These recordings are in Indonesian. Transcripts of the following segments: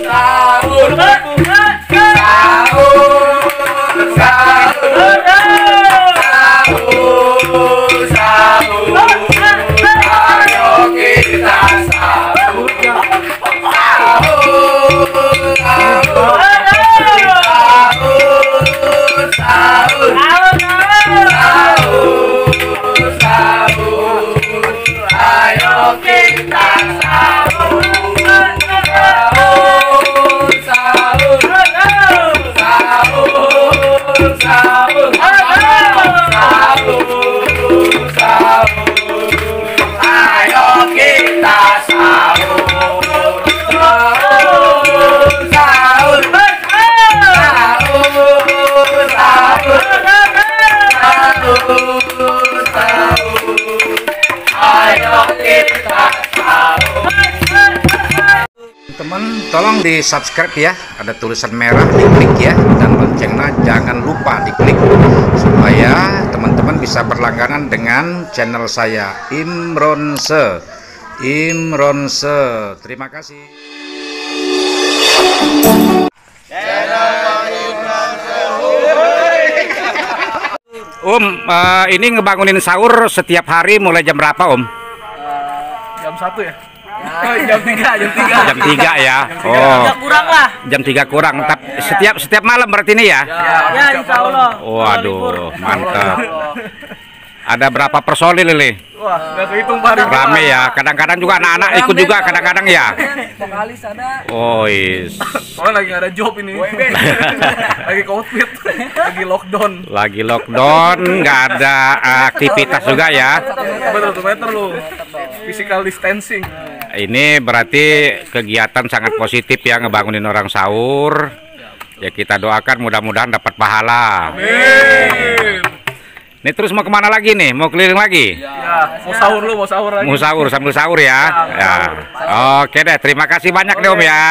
Teman, tolong di subscribe ya, ada tulisan merah diklik ya, dan loncengnya jangan lupa diklik supaya teman-teman bisa berlangganan dengan channel saya Imronse. Terima kasih. Ini ngebangunin sahur setiap hari mulai jam berapa, Om? Jam 1 ya? Jam 3 ya. Oh. Kurang lah. Jam 3 kurang. Tapi setiap malam berarti ini ya? Ya, insya Allah. Waduh, mantap. Ada berapa personil ini? Wah, nggak kehitung Pak. Rame ya. Kadang-kadang juga anak-anak ikut juga kadang-kadang ya. Vokalis ada. Oh, is. Soalnya lagi nggak ada job ini. Lagi COVID, lagi lockdown, nggak ada aktivitas juga ya. Betul, 1 meter lu. Physical distancing. Ini berarti kegiatan sangat positif ya, ngebangunin orang sahur. Ya kita doakan mudah-mudahan dapat pahala. Amin. Ini terus mau kemana lagi nih? Mau keliling lagi? Ya, mau sahur lagi. Mau sahur, sambil sahur ya. Ya. Oke deh, terima kasih banyak deh Om ya.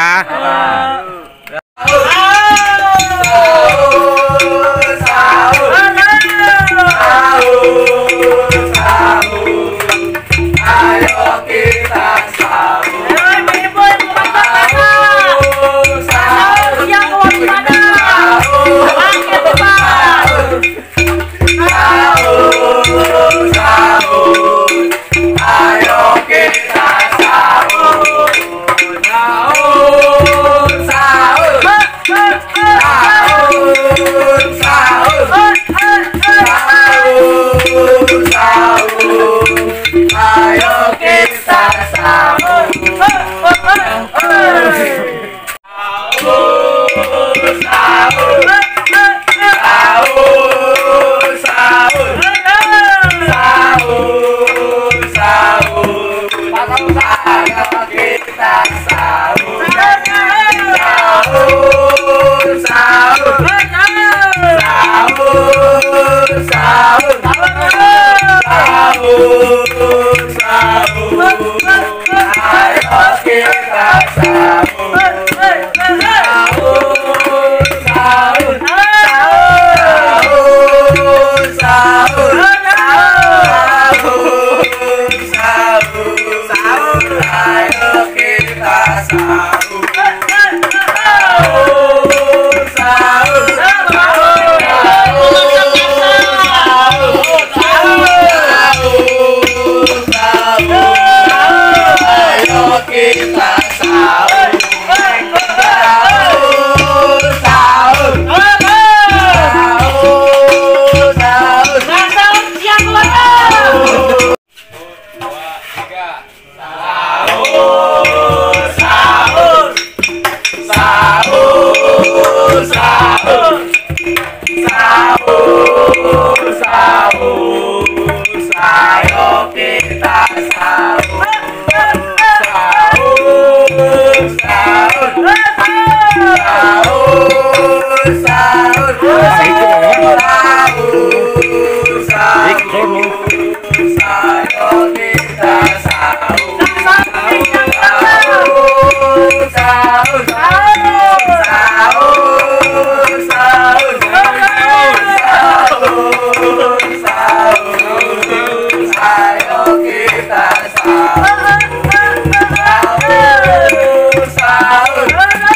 Sahur.